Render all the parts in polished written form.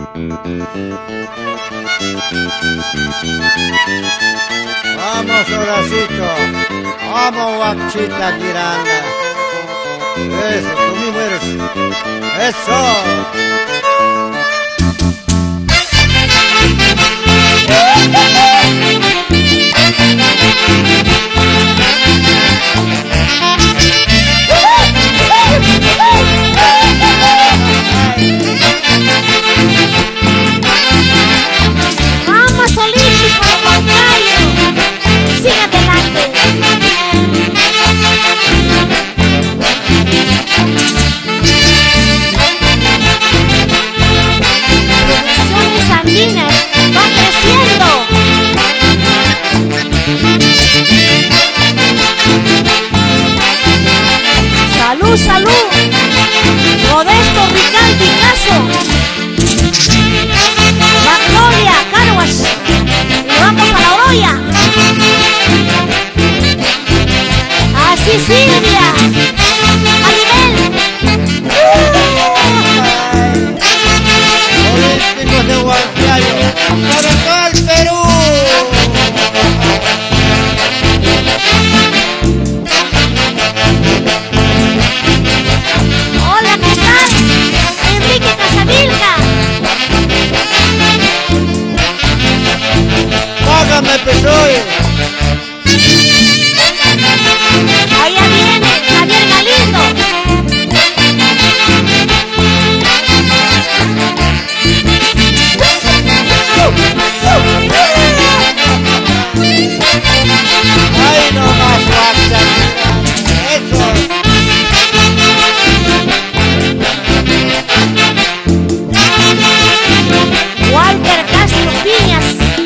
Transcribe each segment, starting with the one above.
Vamos, Horacito. Vamos, Guachita Miranda. Eso, tú mismo eres. Eso. Vamos, Olímpico, Huancayo. Sigue adelante. Producciones andinas van creciendo. Salud, salud. Modesto Rical Picasso. Magnolia, Carwash. Y vamos a la Oroya. Así, Silvia. Maribel. Olímpicos de Huancayo. Para todo el Perú. Hola, ¿qué tal? Enrique Casavilca. Págame, PSOE. Allá viene Javier Galindo. Ay, no más, Guacha. Eso. Walter Castro Piñas.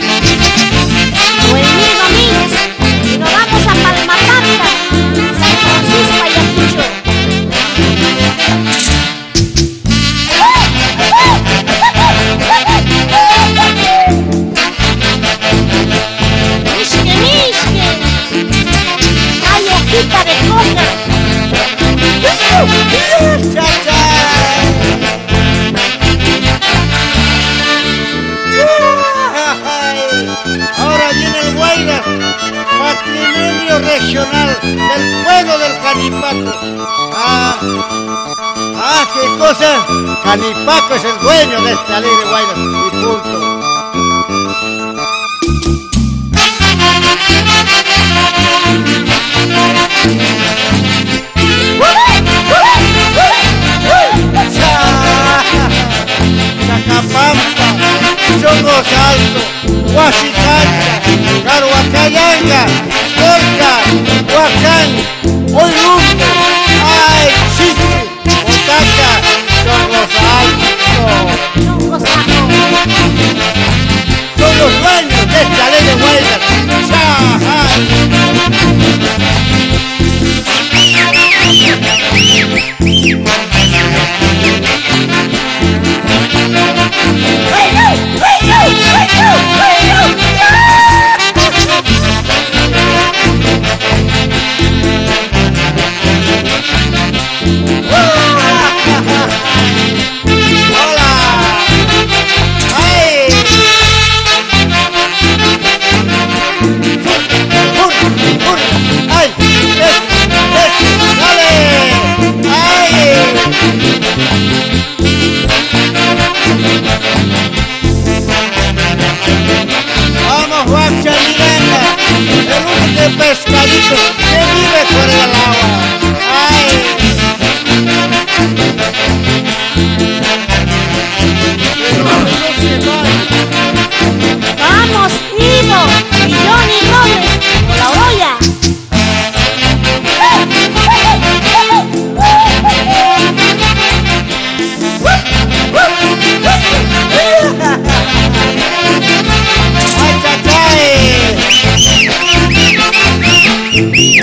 O el Mil Domínguez. Y nos vamos a Palmapampa, San Francisco, Ayacucho. Mishke, Mishke. Ay, hojita de coca. Chacha. Ay, ahora viene el Guayras, patrimonio regional del pueblo del Canipaco. ¿Qué cosa? Canipaco es el dueño de esta alegre Guayras y punto. Chacapampa, Chongos Alto, Huachitancha, Caruacayanga, Colca, Huacán, Oilumbo, Ay, Chichi, Otaca, Chongos Alto. Chongos Alto. Son los dueños de esta ley de Guayras. Vamos, Guacha Miranda, el único pescadito que vive por el agua. Ay. Vamos, Ivo y Johnny Robles con la Oroya. Ay, chachay.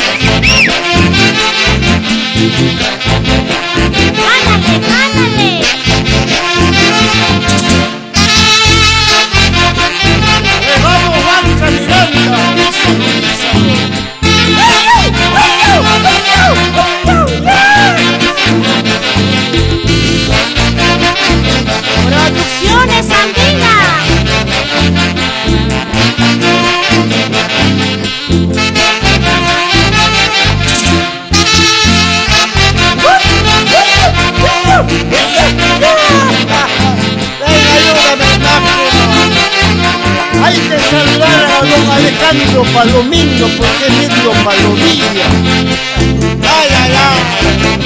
Alejandro Palomino, porque es medio palomilla. Ay, ay, ay.